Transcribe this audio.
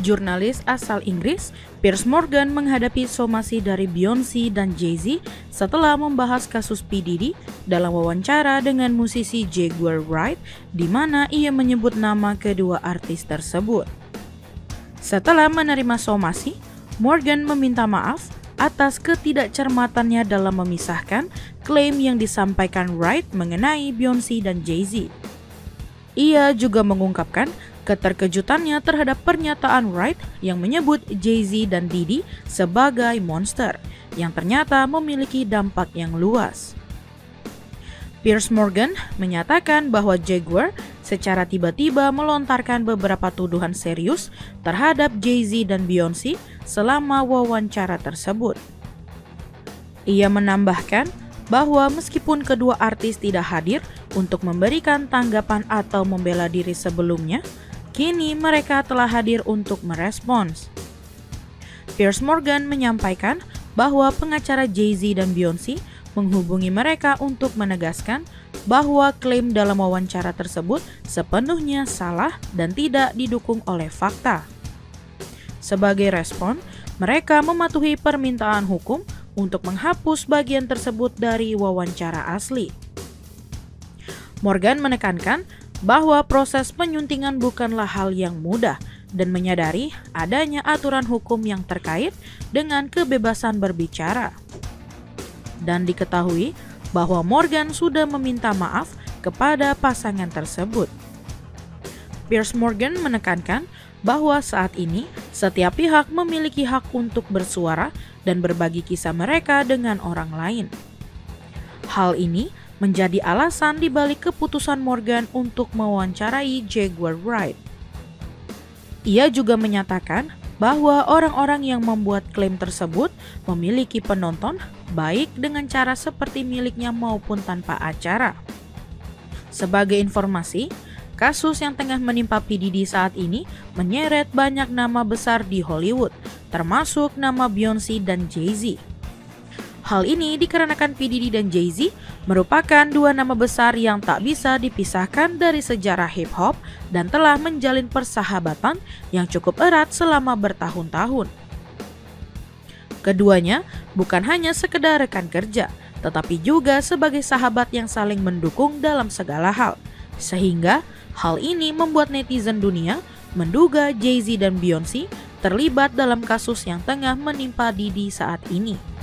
Jurnalis asal Inggris, Piers Morgan menghadapi somasi dari Beyoncé dan Jay-Z setelah membahas kasus P. Diddy dalam wawancara dengan musisi Jaguar Wright, di mana ia menyebut nama kedua artis tersebut. Setelah menerima somasi, Morgan meminta maaf atas ketidakcermatannya dalam memisahkan klaim yang disampaikan Wright mengenai Beyoncé dan Jay-Z. Ia juga mengungkapkan keterkejutannya terhadap pernyataan Wright yang menyebut Jay-Z dan Diddy sebagai monster yang ternyata memiliki dampak yang luas. Piers Morgan menyatakan bahwa Jaguar secara tiba-tiba melontarkan beberapa tuduhan serius terhadap Jay-Z dan Beyoncé selama wawancara tersebut. Ia menambahkan bahwa meskipun kedua artis tidak hadir untuk memberikan tanggapan atau membela diri sebelumnya, kini mereka telah hadir untuk merespons. Piers Morgan menyampaikan bahwa pengacara Jay-Z dan Beyoncé menghubungi mereka untuk menegaskan bahwa klaim dalam wawancara tersebut sepenuhnya salah dan tidak didukung oleh fakta. Sebagai respon, mereka mematuhi permintaan hukum untuk menghapus bagian tersebut dari wawancara asli. Morgan menekankan bahwa proses penyuntingan bukanlah hal yang mudah dan menyadari adanya aturan hukum yang terkait dengan kebebasan berbicara. Dan diketahui bahwa Morgan sudah meminta maaf kepada pasangan tersebut. Piers Morgan menekankan bahwa saat ini setiap pihak memiliki hak untuk bersuara dan berbagi kisah mereka dengan orang lain. Hal ini menjadi alasan dibalik keputusan Morgan untuk mewawancarai Jaguar Wright. Ia juga menyatakan bahwa orang-orang yang membuat klaim tersebut memiliki penonton baik dengan cara seperti miliknya maupun tanpa acara. Sebagai informasi, kasus yang tengah menimpa P. Diddy saat ini menyeret banyak nama besar di Hollywood, termasuk nama Beyoncé dan Jay-Z. Hal ini dikarenakan P. Diddy dan Jay-Z merupakan dua nama besar yang tak bisa dipisahkan dari sejarah hip-hop dan telah menjalin persahabatan yang cukup erat selama bertahun-tahun. Keduanya bukan hanya sekedar rekan kerja, tetapi juga sebagai sahabat yang saling mendukung dalam segala hal. Sehingga hal ini membuat netizen dunia menduga Jay-Z dan Beyoncé terlibat dalam kasus yang tengah menimpa Diddy saat ini.